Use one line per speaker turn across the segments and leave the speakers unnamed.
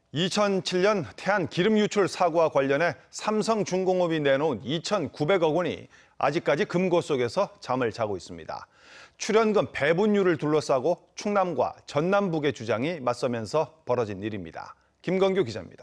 2007년 태안 기름 유출 사고와 관련해 삼성중공업이 내놓은 2,900억 원이 아직까지 금고 속에서 잠을 자고 있습니다. 출연금 배분율을 둘러싸고 충남과 전남북의 주장이 맞서면서 벌어진 일입니다. 김건규 기자입니다.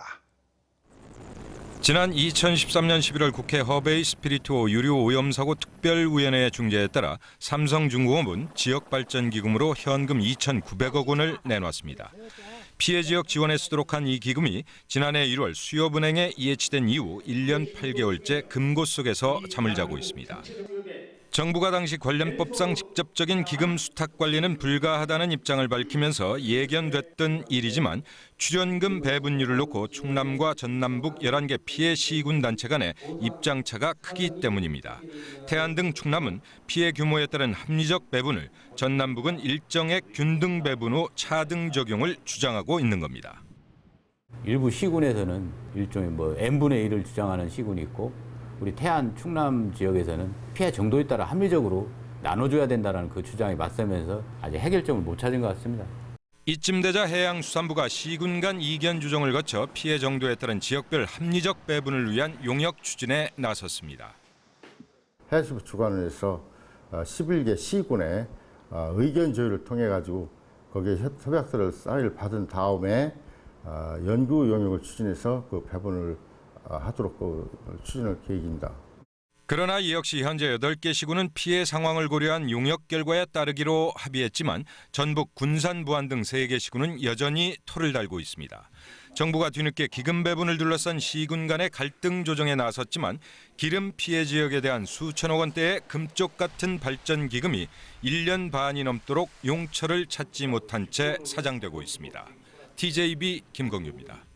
지난 2013년 11월 국회 허베이 스피리투 유류 오염 사고 특별위원회 중재에 따라 삼성중공업은 지역발전기금으로 현금 2,900억 원을 내놨습니다. 피해 지역 지원에 쓰도록 한 이 기금이 지난해 1월 수협은행에 이해치된 이후 1년 8개월째 금고 속에서 잠을 자고 있습니다. 정부가 당시 관련법상 직접적인 기금 수탁 관리는 불가하다는 입장을 밝히면서 예견됐던 일이지만 출연금 배분율을 놓고 충남과 전남북 11개 피해 시군 단체 간의 입장차가 크기 때문입니다. 태안 등 충남은 피해 규모에 따른 합리적 배분을, 전남북은 일정액 균등 배분 후 차등 적용을 주장하고 있는 겁니다.
일부 시군에서는 일종의 n분의 1을 주장하는 시군이 있고, 우리 태안, 충남 지역에서는 피해 정도에 따라 합리적으로 나눠줘야 된다는 그 주장이 맞서면서 아직 해결점을 못 찾은 것 같습니다.
이쯤 되자 해양수산부가 시군 간 이견 조정을 거쳐 피해 정도에 따른 지역별 합리적 배분을 위한 용역 추진에 나섰습니다.
해수부 주관을 해서 11개 시군의 의견 조율을 통해 가지고 거기에 협약서를 사인을 받은 다음에 연구 용역을 추진해서 그 배분을 하도록 추진할 계획입니다.
그러나 이 역시 현재 8개 시군은 피해 상황을 고려한 용역 결과에 따르기로 합의했지만 전북, 군산, 부안 등 3개 시군은 여전히 토를 달고 있습니다. 정부가 뒤늦게 기금 배분을 둘러싼 시군 간의 갈등 조정에 나섰지만 기름 피해 지역에 대한 수천억 원대의 금쪽 같은 발전 기금이 1년 반이 넘도록 용처를 찾지 못한 채 사장되고 있습니다. TJB 김건규입니다.